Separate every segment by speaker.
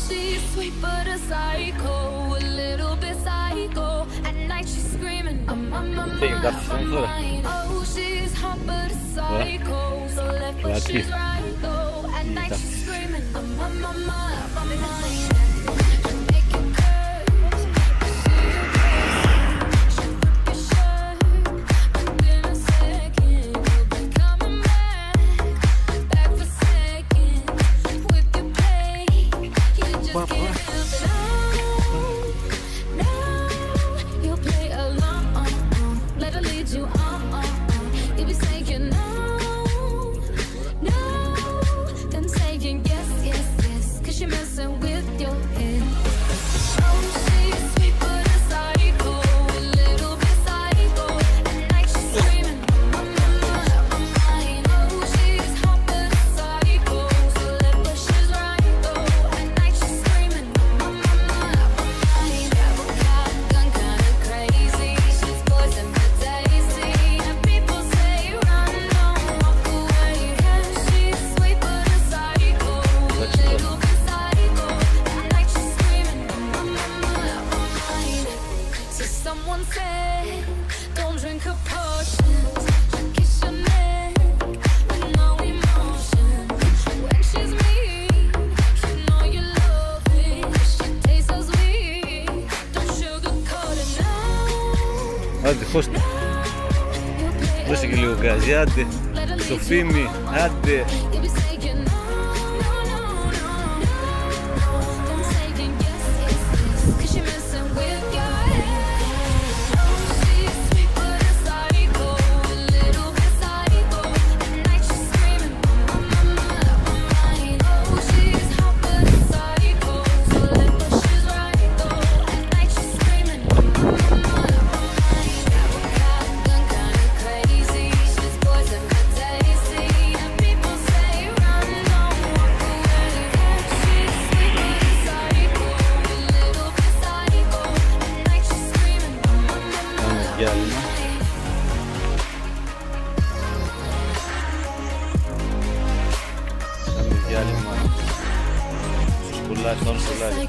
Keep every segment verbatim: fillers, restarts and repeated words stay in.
Speaker 1: Τι έγινε, κάθισαν τώρα. Κλατή. Άντε, χώστα. Δώσε και λίγο γκάζι, άντε. Σοφίμη, άντε. Διάλειμμα. Κάνουμε διάλειμμα στο σκουλάρι, στο σκουλάρι.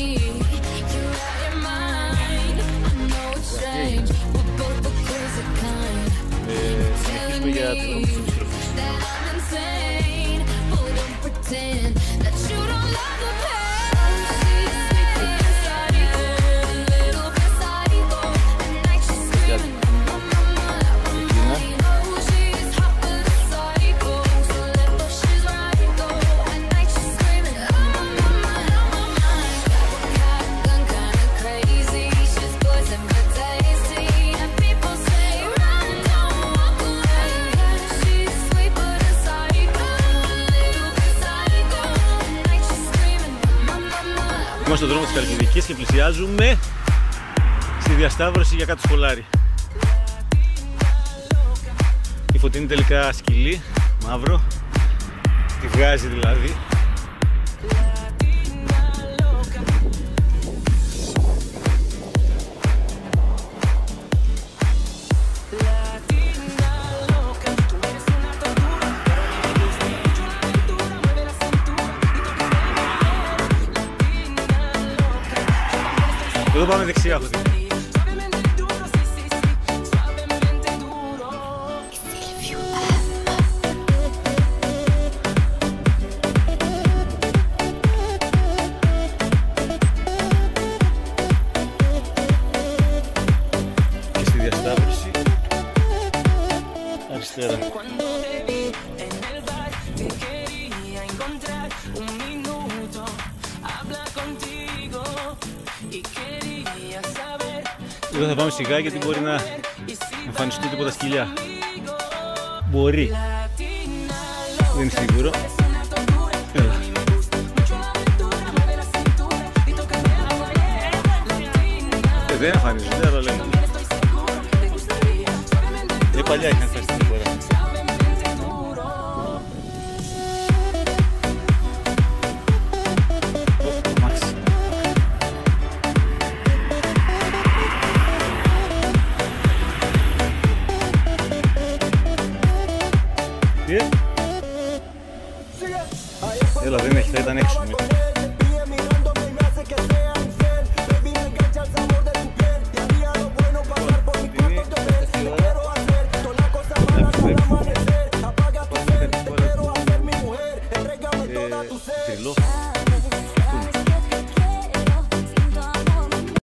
Speaker 1: Συνεχίζουμε για τους δρόμους της επιστροφής. Είμαστε στον δρόμο της Καλκιδικής και πλησιάζουμε στη διασταύρωση για κάτω σχολάρι. Η Φωτεινή είναι τελικά σκυλί, μαύρο, τη βγάζει δηλαδή. Εδώ πάμε δεξιά αυτή. Και στη διασταύρωση αριστερά. Εδώ θα πάμε σιγά γιατί μπορεί να εμφανιστούν τίποτα σκυλιά. Μπορεί. Δεν είναι σίγουρο. Έλα. Ε, δεν εμφανίζονται, αλλά λέμε. Ε, παλιά είχαν φτάσει την φορά. Έλα, δεν έχει, θα ήταν έξω. τριλό.